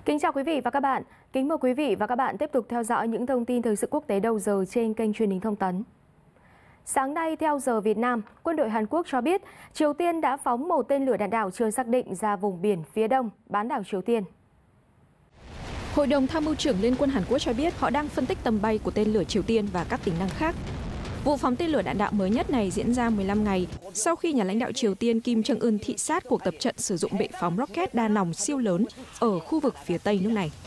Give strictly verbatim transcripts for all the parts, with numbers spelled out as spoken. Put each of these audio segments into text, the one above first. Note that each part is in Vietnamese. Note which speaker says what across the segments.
Speaker 1: Kính chào quý vị và các bạn. Kính mời quý vị và các bạn tiếp tục theo dõi những thông tin thời sự quốc tế đầu giờ trên kênh truyền hình Thông tấn. Sáng nay, theo giờ Việt Nam, quân đội Hàn Quốc cho biết Triều Tiên đã phóng một tên lửa đạn đạo chưa xác định ra vùng biển phía đông bán đảo Triều Tiên.
Speaker 2: Hội đồng Tham mưu trưởng Liên quân Hàn Quốc cho biết họ đang phân tích tầm bay của tên lửa Triều Tiên và các tính năng khác. Vụ phóng tên lửa đạn đạo mới nhất này diễn ra mười lăm ngày sau khi nhà lãnh đạo Triều Tiên Kim Jong Un thị sát cuộc tập trận sử dụng bệ phóng rocket đa nòng siêu lớn ở khu vực phía tây nước này.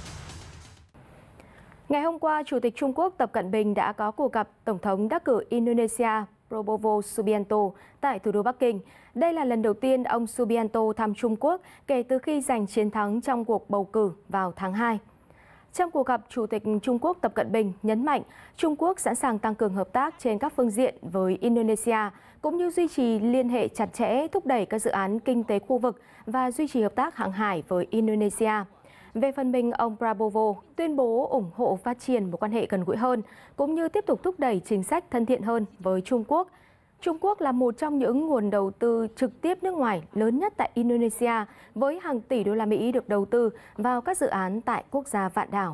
Speaker 1: Ngày hôm qua, Chủ tịch Trung Quốc Tập Cận Bình đã có cuộc gặp Tổng thống đắc cử Indonesia Prabowo Subianto tại thủ đô Bắc Kinh. Đây là lần đầu tiên ông Subianto thăm Trung Quốc kể từ khi giành chiến thắng trong cuộc bầu cử vào tháng hai. Trong cuộc gặp, Chủ tịch Trung Quốc Tập Cận Bình nhấn mạnh Trung Quốc sẵn sàng tăng cường hợp tác trên các phương diện với Indonesia, cũng như duy trì liên hệ chặt chẽ, thúc đẩy các dự án kinh tế khu vực và duy trì hợp tác hàng hải với Indonesia. Về phần mình, ông Prabowo tuyên bố ủng hộ phát triển một quan hệ gần gũi hơn, cũng như tiếp tục thúc đẩy chính sách thân thiện hơn với Trung Quốc. Trung Quốc là một trong những nguồn đầu tư trực tiếp nước ngoài lớn nhất tại Indonesia, với hàng tỷ đô la Mỹ được đầu tư vào các dự án tại quốc gia vạn đảo.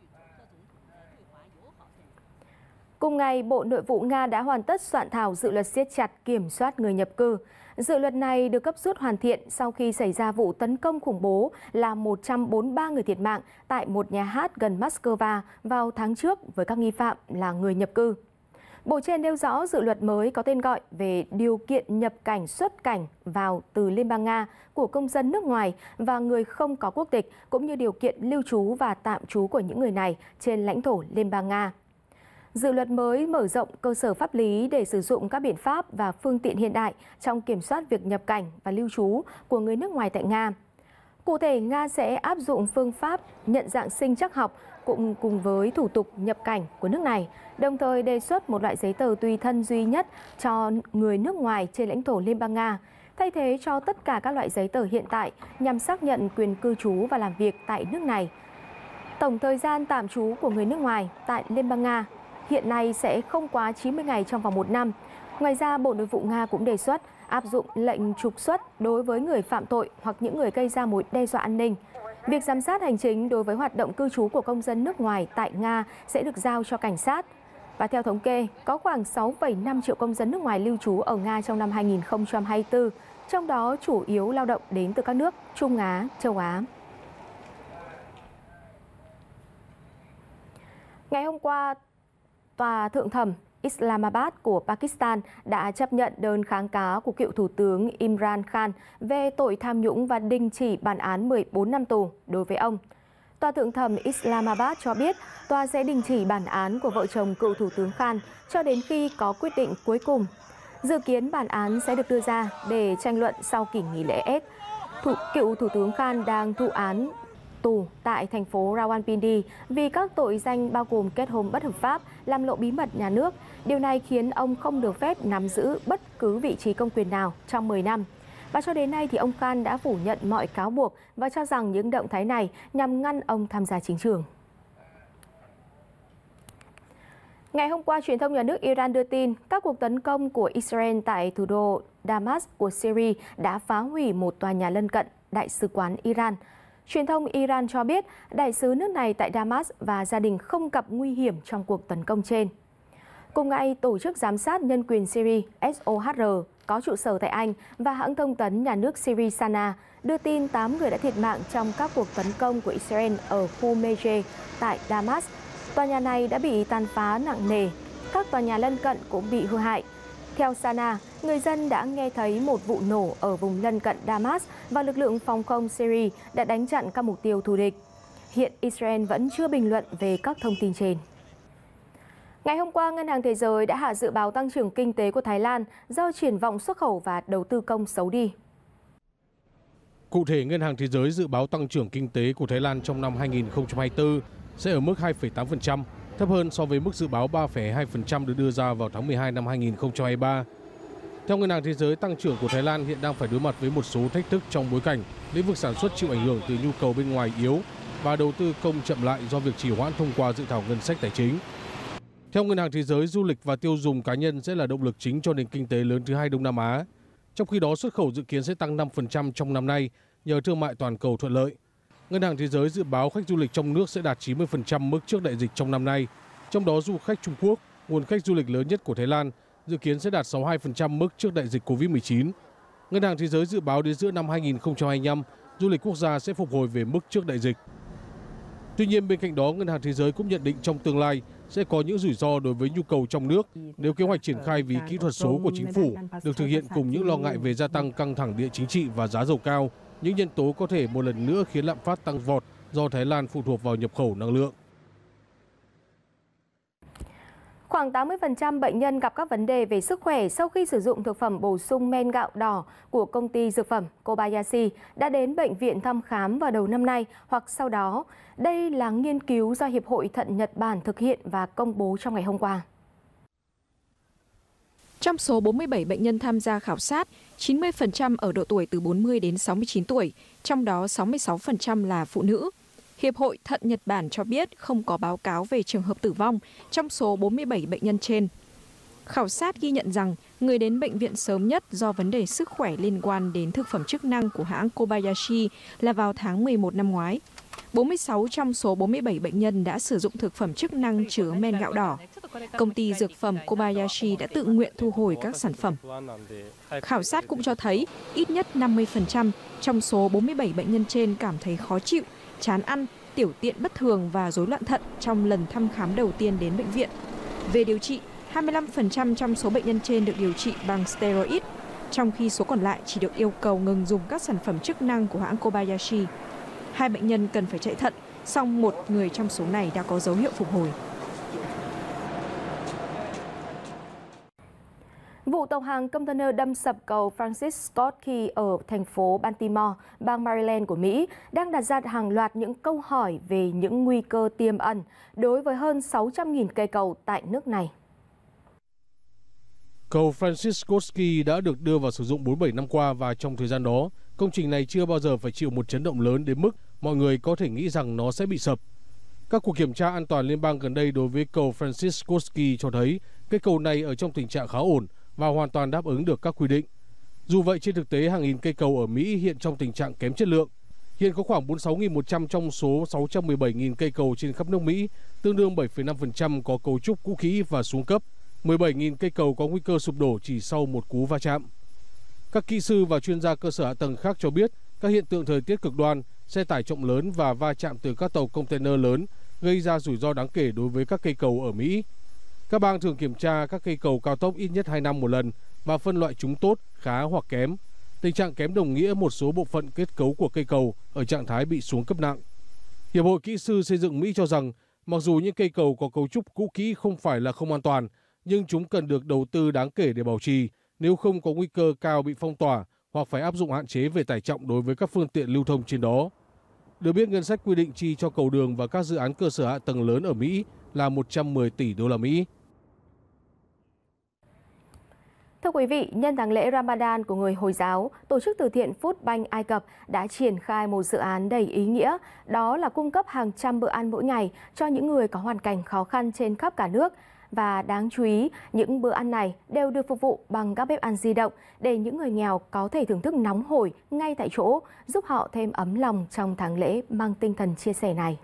Speaker 1: Cùng ngày, Bộ Nội vụ Nga đã hoàn tất soạn thảo dự luật siết chặt kiểm soát người nhập cư. Dự luật này được gấp rút hoàn thiện sau khi xảy ra vụ tấn công khủng bố làm một trăm bốn mươi ba người thiệt mạng tại một nhà hát gần Moscow vào tháng trước với các nghi phạm là người nhập cư. Bộ trên nêu rõ dự luật mới có tên gọi về điều kiện nhập cảnh xuất cảnh vào từ Liên bang Nga của công dân nước ngoài và người không có quốc tịch, cũng như điều kiện lưu trú và tạm trú của những người này trên lãnh thổ Liên bang Nga. Dự luật mới mở rộng cơ sở pháp lý để sử dụng các biện pháp và phương tiện hiện đại trong kiểm soát việc nhập cảnh và lưu trú của người nước ngoài tại Nga. Cụ thể, Nga sẽ áp dụng phương pháp nhận dạng sinh trắc học cũng cùng với thủ tục nhập cảnh của nước này, đồng thời đề xuất một loại giấy tờ tùy thân duy nhất cho người nước ngoài trên lãnh thổ Liên bang Nga, thay thế cho tất cả các loại giấy tờ hiện tại nhằm xác nhận quyền cư trú và làm việc tại nước này. Tổng thời gian tạm trú của người nước ngoài tại Liên bang Nga hiện nay sẽ không quá chín mươi ngày trong vòng một năm. Ngoài ra, Bộ Nội vụ Nga cũng đề xuất áp dụng lệnh trục xuất đối với người phạm tội hoặc những người gây ra mối đe dọa an ninh. Việc giám sát hành chính đối với hoạt động cư trú của công dân nước ngoài tại Nga sẽ được giao cho cảnh sát. Và theo thống kê, có khoảng sáu phẩy năm triệu công dân nước ngoài lưu trú ở Nga trong năm hai nghìn không trăm hai mươi tư, trong đó chủ yếu lao động đến từ các nước Trung Á, châu Á. Ngày hôm qua, Tòa Thượng thẩm Islamabad của Pakistan đã chấp nhận đơn kháng cáo của cựu Thủ tướng Imran Khan về tội tham nhũng và đình chỉ bản án mười bốn năm tù đối với ông. Tòa Thượng thẩm Islamabad cho biết tòa sẽ đình chỉ bản án của vợ chồng cựu Thủ tướng Khan cho đến khi có quyết định cuối cùng. Dự kiến bản án sẽ được đưa ra để tranh luận sau kỳ nghỉ lễ Eid. Thủ, cựu Thủ tướng Khan đang thụ án tù tại thành phố Rawalpindi vì các tội danh bao gồm kết hôn bất hợp pháp, làm lộ bí mật nhà nước. Điều này khiến ông không được phép nắm giữ bất cứ vị trí công quyền nào trong mười năm. Và cho đến nay thì ông Khan đã phủ nhận mọi cáo buộc và cho rằng những động thái này nhằm ngăn ông tham gia chính trường. Ngày hôm qua, truyền thông nhà nước Iran đưa tin các cuộc tấn công của Israel tại thủ đô Damas của Syria đã phá hủy một tòa nhà lân cận Đại sứ quán Iran. Truyền thông Iran cho biết đại sứ nước này tại Damas và gia đình không gặp nguy hiểm trong cuộc tấn công trên. Cùng ngày, Tổ chức Giám sát Nhân quyền Syria S O H R có trụ sở tại Anh và hãng thông tấn nhà nước Syria Sana đưa tin tám người đã thiệt mạng trong các cuộc tấn công của Israel ở khu Meje tại Damas. Tòa nhà này đã bị tàn phá nặng nề, các tòa nhà lân cận cũng bị hư hại. Theo Sana, người dân đã nghe thấy một vụ nổ ở vùng lân cận Damas và lực lượng phòng không Syria đã đánh chặn các mục tiêu thù địch. Hiện Israel vẫn chưa bình luận về các thông tin trên. Ngày hôm qua, Ngân hàng Thế giới đã hạ dự báo tăng trưởng kinh tế của Thái Lan do triển vọng xuất khẩu và đầu tư công xấu đi.
Speaker 3: Cụ thể, Ngân hàng Thế giới dự báo tăng trưởng kinh tế của Thái Lan trong năm hai nghìn không trăm hai mươi tư sẽ ở mức hai phẩy tám phần trăm, thấp hơn so với mức dự báo ba phẩy hai phần trăm được đưa ra vào tháng mười hai năm hai nghìn không trăm hai mươi ba. Theo Ngân hàng Thế giới, tăng trưởng của Thái Lan hiện đang phải đối mặt với một số thách thức trong bối cảnh lĩnh vực sản xuất chịu ảnh hưởng từ nhu cầu bên ngoài yếu và đầu tư công chậm lại do việc trì hoãn thông qua dự thảo ngân sách tài chính. Theo Ngân hàng Thế giới, du lịch và tiêu dùng cá nhân sẽ là động lực chính cho nền kinh tế lớn thứ hai Đông Nam Á. Trong khi đó, xuất khẩu dự kiến sẽ tăng năm phần trăm trong năm nay nhờ thương mại toàn cầu thuận lợi. Ngân hàng Thế giới dự báo khách du lịch trong nước sẽ đạt chín mươi phần trăm mức trước đại dịch trong năm nay. Trong đó du khách Trung Quốc, nguồn khách du lịch lớn nhất của Thái Lan, dự kiến sẽ đạt sáu mươi hai phần trăm mức trước đại dịch Covid mười chín. Ngân hàng Thế giới dự báo đến giữa năm hai nghìn không trăm hai mươi lăm, du lịch quốc gia sẽ phục hồi về mức trước đại dịch. Tuy nhiên, bên cạnh đó, Ngân hàng Thế giới cũng nhận định trong tương lai sẽ có những rủi ro đối với nhu cầu trong nước nếu kế hoạch triển khai ví kỹ thuật số của chính phủ được thực hiện cùng những lo ngại về gia tăng căng thẳng địa chính trị và giá dầu cao. Những nhân tố có thể một lần nữa khiến lạm phát tăng vọt do Thái Lan phụ thuộc vào nhập khẩu năng lượng.
Speaker 1: Khoảng tám mươi phần trăm bệnh nhân gặp các vấn đề về sức khỏe sau khi sử dụng thực phẩm bổ sung men gạo đỏ của công ty dược phẩm Kobayashi đã đến bệnh viện thăm khám vào đầu năm nay hoặc sau đó. Đây là nghiên cứu do Hiệp hội Thận Nhật Bản thực hiện và công bố trong ngày hôm qua.
Speaker 2: Trong số bốn mươi bảy bệnh nhân tham gia khảo sát, chín mươi phần trăm ở độ tuổi từ bốn mươi đến sáu mươi chín tuổi, trong đó sáu mươi sáu phần trăm là phụ nữ. Hiệp hội Thận Nhật Bản cho biết không có báo cáo về trường hợp tử vong trong số bốn mươi bảy bệnh nhân trên. Khảo sát ghi nhận rằng người đến bệnh viện sớm nhất do vấn đề sức khỏe liên quan đến thực phẩm chức năng của hãng Kobayashi là vào tháng mười một năm ngoái. bốn mươi sáu trong số bốn mươi bảy bệnh nhân đã sử dụng thực phẩm chức năng chứa men gạo đỏ. Công ty dược phẩm Kobayashi đã tự nguyện thu hồi các sản phẩm. Khảo sát cũng cho thấy ít nhất năm mươi phần trăm trong số bốn mươi bảy bệnh nhân trên cảm thấy khó chịu, chán ăn, tiểu tiện bất thường và rối loạn thận trong lần thăm khám đầu tiên đến bệnh viện. Về điều trị, hai mươi lăm phần trăm trong số bệnh nhân trên được điều trị bằng steroid, trong khi số còn lại chỉ được yêu cầu ngừng dùng các sản phẩm chức năng của hãng Kobayashi. Hai bệnh nhân cần phải chạy thận, song một người trong số này đã có dấu hiệu phục hồi.
Speaker 1: Vụ tàu hàng container đâm sập cầu Francis Scott Key ở thành phố Baltimore, bang Maryland của Mỹ đang đặt ra hàng loạt những câu hỏi về những nguy cơ tiềm ẩn đối với hơn sáu trăm nghìn cây cầu tại nước này.
Speaker 3: Cầu Francis Scott Key đã được đưa vào sử dụng bốn mươi bảy năm qua và trong thời gian đó, công trình này chưa bao giờ phải chịu một chấn động lớn đến mức mọi người có thể nghĩ rằng nó sẽ bị sập. Các cuộc kiểm tra an toàn liên bang gần đây đối với cầu Francis Scott Key cho thấy cây cầu này ở trong tình trạng khá ổn và hoàn toàn đáp ứng được các quy định. Dù vậy, trên thực tế, hàng nghìn cây cầu ở Mỹ hiện trong tình trạng kém chất lượng. Hiện có khoảng bốn mươi sáu nghìn một trăm trong số sáu trăm mười bảy nghìn cây cầu trên khắp nước Mỹ, tương đương bảy phẩy năm phần trăm có cấu trúc cũ kỹ và xuống cấp. mười bảy nghìn cây cầu có nguy cơ sụp đổ chỉ sau một cú va chạm. Các kỹ sư và chuyên gia cơ sở hạ tầng khác cho biết các hiện tượng thời tiết cực đoan, xe tải trọng lớn và va chạm từ các tàu container lớn gây ra rủi ro đáng kể đối với các cây cầu ở Mỹ. Các bang thường kiểm tra các cây cầu cao tốc ít nhất hai năm một lần và phân loại chúng tốt, khá hoặc kém. Tình trạng kém đồng nghĩa một số bộ phận kết cấu của cây cầu ở trạng thái bị xuống cấp nặng. Hiệp hội Kỹ sư xây dựng Mỹ cho rằng mặc dù những cây cầu có cấu trúc cũ kỹ không phải là không an toàn, nhưng chúng cần được đầu tư đáng kể để bảo trì, nếu không có nguy cơ cao bị phong tỏa hoặc phải áp dụng hạn chế về tải trọng đối với các phương tiện lưu thông trên đó. Được biết, ngân sách quy định chi cho cầu đường và các dự án cơ sở hạ tầng lớn ở Mỹ là một trăm mười tỷ đô la Mỹ.
Speaker 1: Thưa quý vị, nhân tháng lễ Ramadan của người Hồi giáo, tổ chức từ thiện Food Bank Ai Cập đã triển khai một dự án đầy ý nghĩa, đó là cung cấp hàng trăm bữa ăn mỗi ngày cho những người có hoàn cảnh khó khăn trên khắp cả nước. Và đáng chú ý, những bữa ăn này đều được phục vụ bằng các bếp ăn di động để những người nghèo có thể thưởng thức nóng hổi ngay tại chỗ, giúp họ thêm ấm lòng trong tháng lễ mang tinh thần chia sẻ này.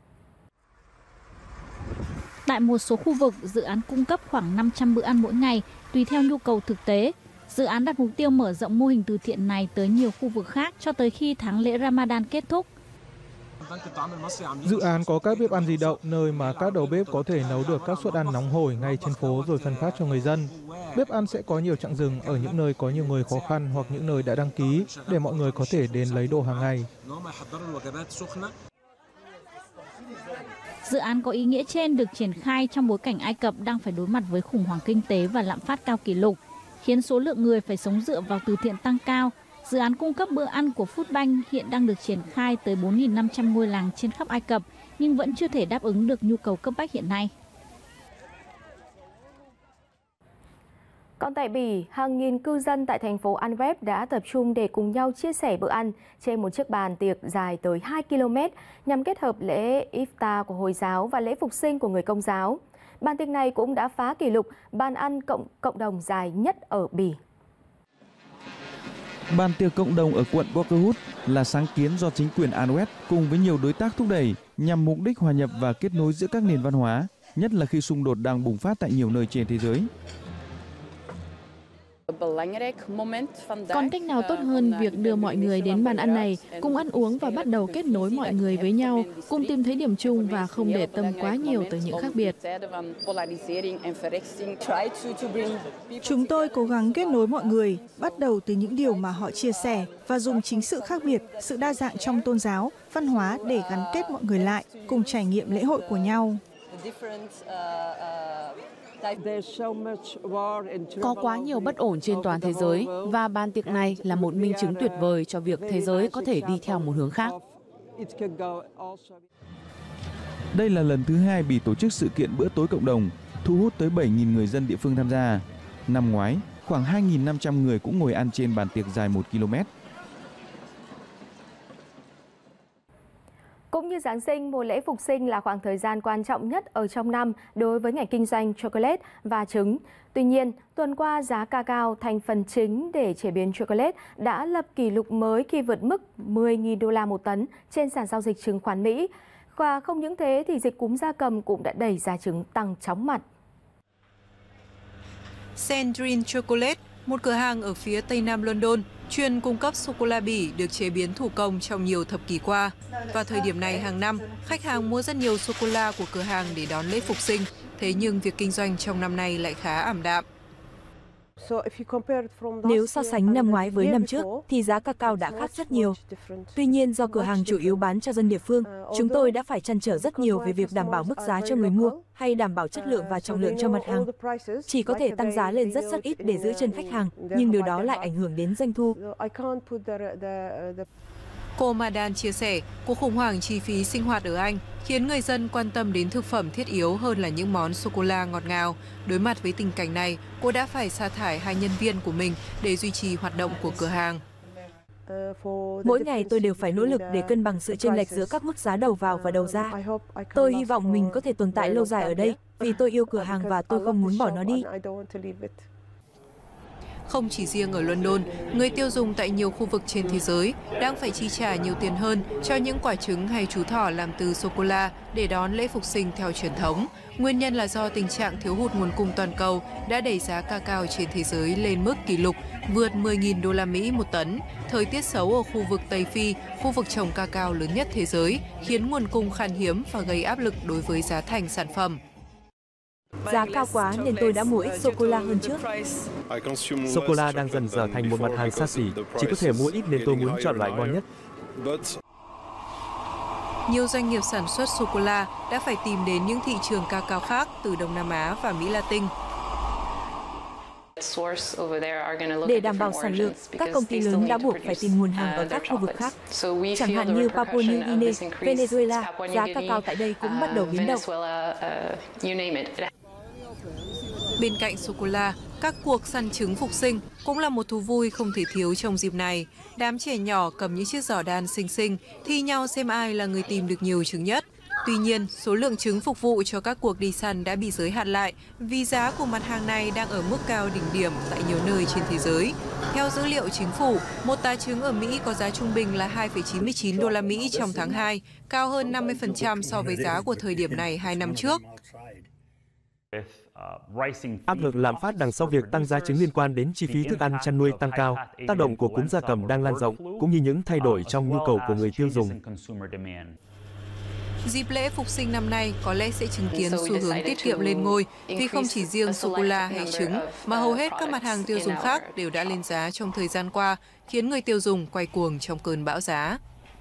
Speaker 4: Tại một số khu vực, dự án cung cấp khoảng năm trăm bữa ăn mỗi ngày, tùy theo nhu cầu thực tế. Dự án đặt mục tiêu mở rộng mô hình từ thiện này tới nhiều khu vực khác cho tới khi tháng lễ Ramadan kết thúc.
Speaker 5: Dự án có các bếp ăn di động, nơi mà các đầu bếp có thể nấu được các suất ăn nóng hổi ngay trên phố rồi phân phát cho người dân. Bếp ăn sẽ có nhiều chặng dừng ở những nơi có nhiều người khó khăn hoặc những nơi đã đăng ký để mọi người có thể đến lấy đồ hàng ngày.
Speaker 4: Dự án có ý nghĩa trên được triển khai trong bối cảnh Ai Cập đang phải đối mặt với khủng hoảng kinh tế và lạm phát cao kỷ lục, khiến số lượng người phải sống dựa vào từ thiện tăng cao. Dự án cung cấp bữa ăn của Food Bank hiện đang được triển khai tới bốn nghìn năm trăm ngôi làng trên khắp Ai Cập, nhưng vẫn chưa thể đáp ứng được nhu cầu cấp bách hiện nay.
Speaker 1: Còn tại Bỉ, hàng nghìn cư dân tại thành phố Antwerp đã tập trung để cùng nhau chia sẻ bữa ăn trên một chiếc bàn tiệc dài tới hai ki lô mét nhằm kết hợp lễ Iftar của Hồi giáo và lễ Phục sinh của người Công giáo. Bàn tiệc này cũng đã phá kỷ lục bàn ăn cộng cộng đồng dài nhất ở Bỉ.
Speaker 6: Bàn tiệc cộng đồng ở quận Walkerwood là sáng kiến do chính quyền An-West cùng với nhiều đối tác thúc đẩy nhằm mục đích hòa nhập và kết nối giữa các nền văn hóa, nhất là khi xung đột đang bùng phát tại nhiều nơi trên thế giới.
Speaker 2: Còn cách nào tốt hơn việc đưa mọi người đến bàn ăn này, cùng ăn uống và bắt đầu kết nối mọi người với nhau, cùng tìm thấy điểm chung và không để tâm quá nhiều tới những khác biệt.
Speaker 7: Chúng tôi cố gắng kết nối mọi người, bắt đầu từ những điều mà họ chia sẻ và dùng chính sự khác biệt, sự đa dạng trong tôn giáo, văn hóa để gắn kết mọi người lại, cùng trải nghiệm lễ hội của nhau.
Speaker 8: Có quá nhiều bất ổn trên toàn thế giới và bàn tiệc này là một minh chứng tuyệt vời cho việc thế giới có thể đi theo một hướng khác.
Speaker 6: Đây là lần thứ hai Bỉ tổ chức sự kiện bữa tối cộng đồng, thu hút tới bảy nghìn người dân địa phương tham gia. Năm ngoái, khoảng hai nghìn năm trăm người cũng ngồi ăn trên bàn tiệc dài một ki lô mét.
Speaker 1: Cũng như Giáng sinh, mùa lễ Phục sinh là khoảng thời gian quan trọng nhất ở trong năm đối với ngành kinh doanh chocolate và trứng. Tuy nhiên, tuần qua giá cacao thành phần chính để chế biến chocolate đã lập kỷ lục mới khi vượt mức mười nghìn đô la một tấn trên sàn giao dịch chứng khoán Mỹ. Và không những thế thì dịch cúm gia cầm cũng đã đẩy giá trứng tăng chóng mặt.
Speaker 9: Sandrine Chocolate, một cửa hàng ở phía tây nam London, chuyên cung cấp sô-cô-la Bỉ được chế biến thủ công trong nhiều thập kỷ qua. Vào thời điểm này hàng năm, khách hàng mua rất nhiều sô-cô-la của cửa hàng để đón lễ Phục sinh. Thế nhưng việc kinh doanh trong năm nay lại khá ảm đạm.
Speaker 10: Nếu so sánh năm ngoái với năm trước thì giá cacao đã khác rất nhiều. Tuy nhiên do cửa hàng chủ yếu bán cho dân địa phương, chúng tôi đã phải trăn trở rất nhiều về việc đảm bảo mức giá cho người mua hay đảm bảo chất lượng và trọng lượng cho mặt hàng. Chỉ có thể tăng giá lên rất rất ít để giữ chân khách hàng, nhưng điều đó lại ảnh hưởng đến doanh thu.
Speaker 9: Cô Madan chia sẻ, cuộc khủng hoảng chi phí sinh hoạt ở Anh khiến người dân quan tâm đến thực phẩm thiết yếu hơn là những món sô-cô-la ngọt ngào. Đối mặt với tình cảnh này, cô đã phải sa thải hai nhân viên của mình để duy trì hoạt động của cửa hàng.
Speaker 10: Mỗi ngày tôi đều phải nỗ lực để cân bằng sự chênh lệch giữa các mức giá đầu vào và đầu ra. Tôi hy vọng mình có thể tồn tại lâu dài ở đây vì tôi yêu cửa hàng và tôi không muốn bỏ nó đi.
Speaker 9: Không chỉ riêng ở London, người tiêu dùng tại nhiều khu vực trên thế giới đang phải chi trả nhiều tiền hơn cho những quả trứng hay chú thỏ làm từ sô-cô-la để đón lễ Phục sinh theo truyền thống. Nguyên nhân là do tình trạng thiếu hụt nguồn cung toàn cầu đã đẩy giá cacao trên thế giới lên mức kỷ lục vượt mười nghìn đô la Mỹ một tấn. Thời tiết xấu ở khu vực Tây Phi, khu vực trồng cacao lớn nhất thế giới, khiến nguồn cung khan hiếm và gây áp lực đối với giá thành sản phẩm.
Speaker 10: Giá cao quá nên tôi đã mua ít sô-cô-la hơn trước.
Speaker 11: Sô-cô-la đang dần trở thành một mặt hàng xa xỉ, chỉ có thể mua ít nên tôi muốn chọn loại ngon nhất.
Speaker 9: Nhiều doanh nghiệp sản xuất sô-cô-la đã phải tìm đến những thị trường cacao khác từ Đông Nam Á và Mỹ Latin.
Speaker 10: Để đảm bảo sản lượng, các công ty lớn đã buộc phải tìm nguồn hàng ở các khu vực khác. Chẳng hạn như Papua New Guinea, Venezuela, giá cacao tại đây cũng bắt đầu biến động.
Speaker 9: Bên cạnh sô-cô-la, các cuộc săn trứng Phục sinh cũng là một thú vui không thể thiếu trong dịp này. Đám trẻ nhỏ cầm những chiếc giỏ đan xinh xinh, thi nhau xem ai là người tìm được nhiều trứng nhất. Tuy nhiên, số lượng trứng phục vụ cho các cuộc đi săn đã bị giới hạn lại vì giá của mặt hàng này đang ở mức cao đỉnh điểm tại nhiều nơi trên thế giới. Theo dữ liệu chính phủ, một tá trứng ở Mỹ có giá trung bình là hai phẩy chín mươi chín đô la Mỹ trong tháng hai, cao hơn năm mươi phần trăm so với giá của thời điểm này hai năm trước.
Speaker 11: Áp lực lạm phát đằng sau việc tăng giá trứng liên quan đến chi phí thức ăn chăn nuôi tăng cao, tác động của cúm gia cầm đang lan rộng, cũng như những thay đổi trong nhu cầu của người tiêu dùng.
Speaker 9: Dịp lễ Phục sinh năm nay có lẽ sẽ chứng kiến xu hướng tiết kiệm lên ngôi vì không chỉ riêng sô-cô-la hay trứng mà hầu hết các mặt hàng tiêu dùng khác đều đã lên giá trong thời gian qua, khiến người tiêu dùng quay cuồng trong cơn bão giá.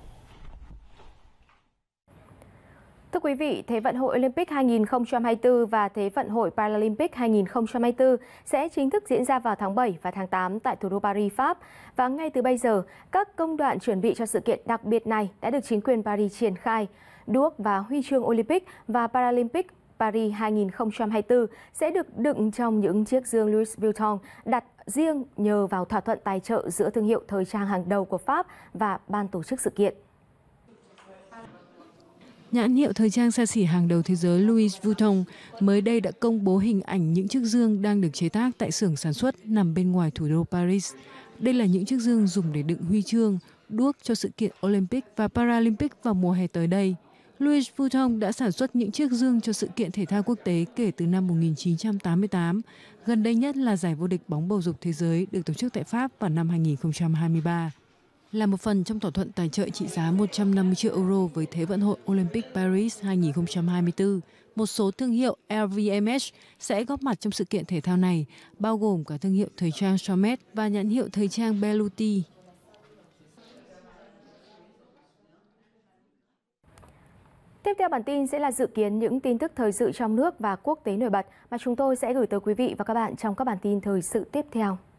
Speaker 1: Thưa quý vị, Thế vận hội Olympic hai nghìn không trăm hai mươi tư và Thế vận hội Paralympic hai nghìn không trăm hai mươi tư sẽ chính thức diễn ra vào tháng bảy và tháng tám tại thủ đô Paris, Pháp. Và ngay từ bây giờ, các công đoạn chuẩn bị cho sự kiện đặc biệt này đã được chính quyền Paris triển khai. Đuốc và huy chương Olympic và Paralympic Paris hai nghìn không trăm hai mươi tư sẽ được đựng trong những chiếc dương Louis Vuitton đặt riêng nhờ vào thỏa thuận tài trợ giữa thương hiệu thời trang hàng đầu của Pháp và ban tổ chức sự kiện.
Speaker 12: Nhãn hiệu thời trang xa xỉ hàng đầu thế giới Louis Vuitton mới đây đã công bố hình ảnh những chiếc dương đang được chế tác tại xưởng sản xuất nằm bên ngoài thủ đô Paris. Đây là những chiếc dương dùng để đựng huy chương, đuốc cho sự kiện Olympic và Paralympic vào mùa hè tới đây. Louis Vuitton đã sản xuất những chiếc dương cho sự kiện thể thao quốc tế kể từ năm một nghìn chín trăm tám mươi tám. Gần đây nhất là giải vô địch bóng bầu dục thế giới được tổ chức tại Pháp vào năm hai nghìn không trăm hai mươi ba. Là một phần trong thỏa thuận tài trợ trị giá một trăm năm mươi triệu euro với Thế vận hội Olympic Paris hai nghìn không trăm hai mươi tư, một số thương hiệu L V M H sẽ góp mặt trong sự kiện thể thao này, bao gồm cả thương hiệu thời trang Hermès và nhãn hiệu thời trang Belluti.
Speaker 1: Tiếp theo bản tin sẽ là dự kiến những tin tức thời sự trong nước và quốc tế nổi bật mà chúng tôi sẽ gửi tới quý vị và các bạn trong các bản tin thời sự tiếp theo.